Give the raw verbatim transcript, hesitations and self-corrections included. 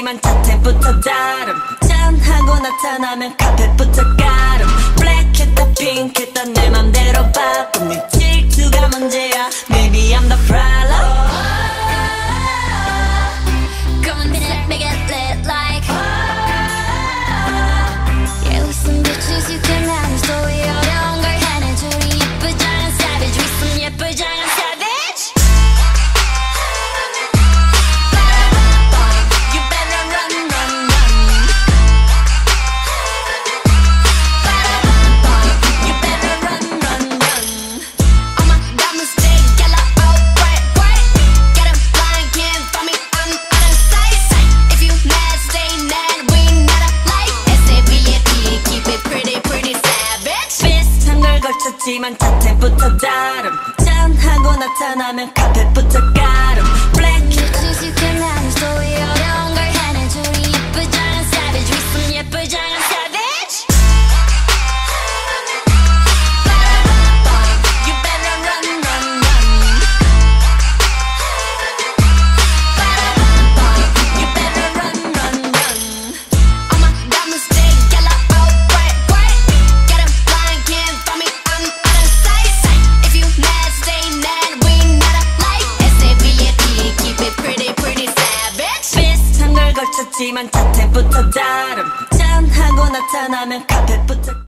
걸쳤지만 자태부터 다름. 짠하고 나타나면 카펫부터 가름. 블랙했다 핑크했다 내 맘대로 바꿈. 네 질투가 문제야. Maybe I'm the problem. Come on, let's make it lit like. Yeah, with some bitches you can handle. 소리 어려운 걸 하는 둘이 예쁘장한 savage. With some 예쁘장한 savage. You better run, run, run. You better run, run, run. All my diamonds stay yellow, oh bright, bright. Get 'em blind, can't find me, I'm out of sight. If you mad, stay mad, we not alike. S A V A P, keep it pretty, pretty savage. 비슷한 걸 걸쳤지만 자태부터 다름. 짠하고 나타나면 카펫부터 가름. 블랙 Bitches you can handle. 소리 어려운 걸 하는 둘이 예쁘장한 savage. With some 예쁘장한 savage. You better run, run, run. You better run, run, run. All my diamonds stay yellow, oh bright, bright. Get 'em blind, can't find me, I'm out of sight. If you mad, stay mad, we not alike. S A V A P, keep it pretty, pretty savage. 비슷한 걸 걸쳤지만 자태부터 다름. 짠하고 나타나면 카펫부터